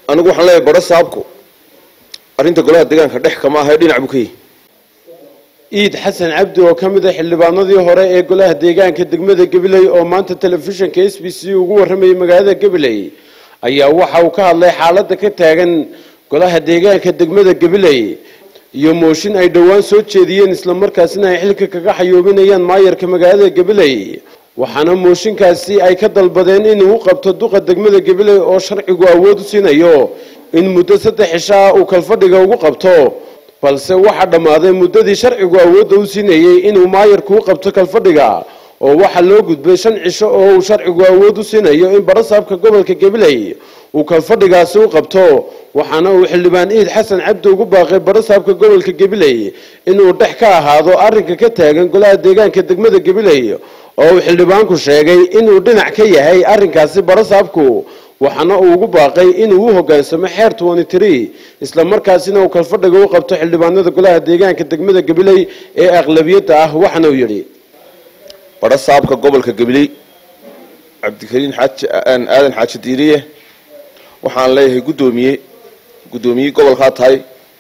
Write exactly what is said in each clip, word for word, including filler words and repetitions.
anigu waxaan leeyahay baro saabku arinta golaha deegaanka dhex kama ahay dhinac buu ka yahay iid xasan cabdi oo ka mid ah xildhibaanadii hore ee golaha deegaanka degmada Gabiley oo maanta telefishinka S B C ugu warramay magaalada Gabiley ayaa waxa uu ka hadlay xaaladda ka taagan golaha deegaanka degmada Gabiley iyo mooshin ay dhawaan soo jeediyeen isla markaasina ay xilka kaga xayoobinayaan maayarka magaalada Gabiley waxaana mooshinkaasi ay ka dalbadeen in uu qabto duqa degmada Gabiley oo sharcigu awood u siinayo in muddo saddex cisho uu kalfadhiga ugu qabto balse waxa dhamaaday muddadii sharcigu awood u siinayay inuu maayarku qabto kalfadhiga oo waxa loo gudbay shan cisho oo uu sharcigu awood u siinayo in barasaabka gobolka Gabiley uu kalfadhigaasi u qabto waxaana uu xildhibaan Iid Xasan Cabdi ugu baaqay barasaabka gobolka Gabiley inuu dhex ka ahaado arrinka ka taagan golaha deegaanka degmada Gabiley oo uu xildhibaanku sheegay inuu dhinac ka yahay arrinkaasi barasaabku waxaana uu ugu baaqay inuu u hoggaansamo xeer toban iyo toddoba isla markaasina uu kalfadhiga u qabto xildhibaanada golaha deegaanka degmada Gabiley ee aqlabiyada ah waxana uu yiri barasaabka gobolka Gabiley Cabdikariin Xaaji Aadan Xaaji Diiriye waxaan leeyahay gudoomiye gudoomiye gobolka tahay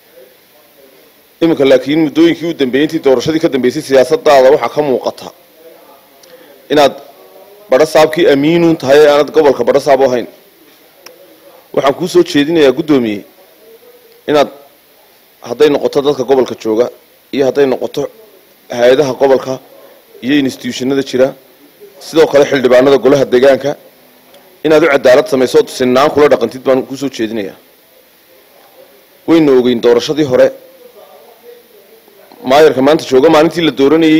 iminka laakiin muddooyinkii u dambeeyay doorashadii ka dambeysay siyaasadda waxa ka muuqata inaad barasaabkii amiinuun tahay aanad gobolka barasaab ahayn waxaan ku soo jeedinayaa gudoomiye inaad haday noqoto dadka gobolka jooga iyo haday noqoto hay'adaha gobolka iyo institutionada jira sidoo kale xildhibaanada golaha deegaanka inaad u cadaalad samayso sinaan kula dhaqantid baan ku soo jeedinayaa wayna ogeyn doorashadii hore maayarka maanta jooga maalintii la dooranayay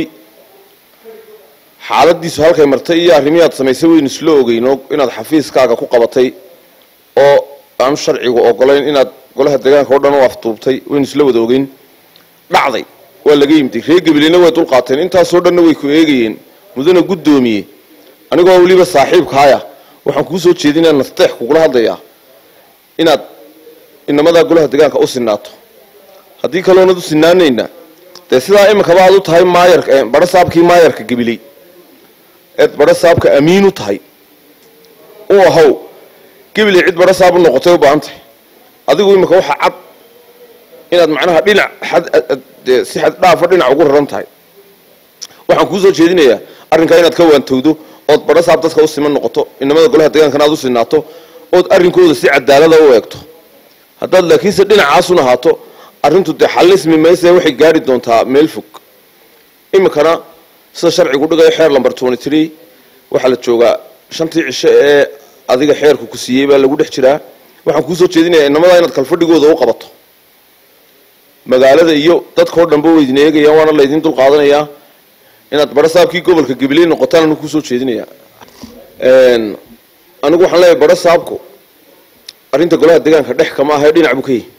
xaaladiisu halkay martay iyo arrimiyaad samaysay waynu isla ogeyno inaad xafiiskaaga ku qabatay oo aan sharcigu ogolayn inaad golaha deegaanka oo dhan u afduubtay waynu isla wada ogeyn dhacday waa laga yimid reer Gabileyna way dul qaateen intaas oo dhan way ku eegayeen mudana gudoomiye anigoo waliba saaxiibkaaya waxaan ku soo jeedinayaa nasteex kugula hadlayaa inaad inamada golaha deegaanka u sinaato hadii kale oo u sinaanayna de sidaa imika baad u tahay maayarka barasaabkii maayarka Gabiley ee barasaabka amiin u tahay oo ahaw Gabiley cid barasaab u noqotay u baantay adigu imika waxa cad inaad macnaha dhinac si xad dhaaf dhinac ugu raran tahay waxaan ku soo jeedinayaa arrinka inaad ka waantowdo oo barasaab dadka u siman noqoto inamada golaha deegaanka aad u sinaato oo arrinkooda si cadaalad ah u eegto haddaad laakiin si dhinacaas u nahaato arrintu de xalismi meesha waxay gaari doontaa meel fog imikana sida sharcigu dhigayo xeer lambar toban iyo toddoba waxa la joogaa shantii cisho ee adiga xeerku ku siiyay baa lagu dhex jiraa waxaan ku soo jeedinayaa inamada inaad kalfadhigooda u qabato magaalada iyo dadka oo dhanba weydin eegayaan waana la idin dul qaadanayaa inaad barasaabkii gobolka Gabiley noqotaan ku soo jeedinayaa een anigu waxaan leeyahay barasaabku arrinta golaha deegaanka dhex kama ahay dhinac buu ka yahay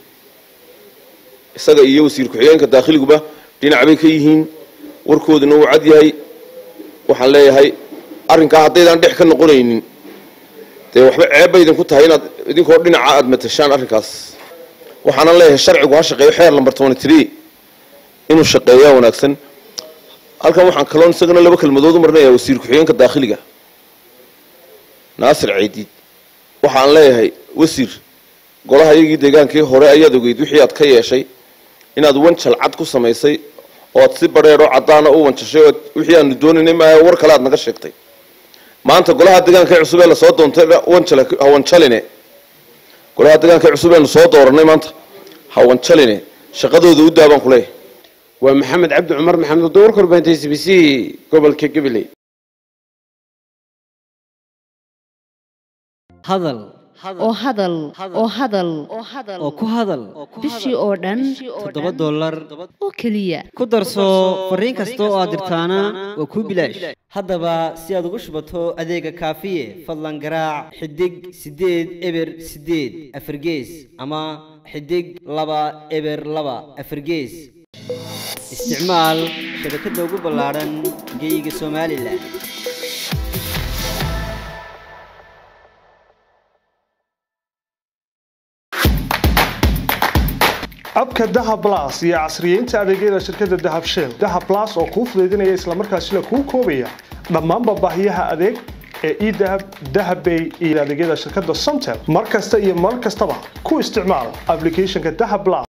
isaga iyo wasiir ku-xigeenka daaqiliguba dhinac bay ka yihiin warkooduna uu cad yahay waxaan leeyahay arrinka haddaydan dhex ka noqonaynin de waxba ceeb bay idin ku tahay inaad idinkoo dhinaca aad matashaan arrinkaas waxaan leeyahay sharcigu ha shaqeeyo xeer lambar toban iyo toddoba inuu shaqeeyo wanaagsan halkan waxaan kaloon isagana laba kalmadood u marnayaa wasiir ku-xigeenka daaqiliga Naasir Ciidid waxaan leeyahay wasiir golaha iyagii deegaankii hore ayaad ogeyd wixii aad ka yeeshay inaad wanjal cad ku samaysay oo si bareero cadaana u wanjashay wixii aanu doonaynay ma war kale aad naga sheegtay maanta golaha deegaanka cusub ee la soo doontay wanjal hawanjaline golaha deegaanka cusub ee soo dooranay maanta hawanjaline shaqadooda u daaban ku leeyahay waa Maxamed Cabdi Cumar Maxamed Door Korbeentay S B C gobolka Gabiley hadal oo hadal oo hadal oo ku hadal bishii oo dhan toddoba dollar oo kaliya ku darso fariin kasta oo aad dirtaana waa ku bilaash haddaba si aad ugu shubato adeega kaafiye fadlan garaac xidig sideed eber sideed afargees ama xidig laba eber laba afargees isticmaal shabakadda ugu ballaaran geyga Soomaaliland abka Dahab Plus iyo casriyeynta adeegyada shirkadda Dahab Shell Dahab Plus oo kuu fududeynaya isla markaasina kuu koobaya dhammaan baahiyaha adeeg ee idahab dahabbay iyo adeegyada shirkadda Somtel mar kasta iyo mar kastaba ku isticmaal applicationka Dahab Plus.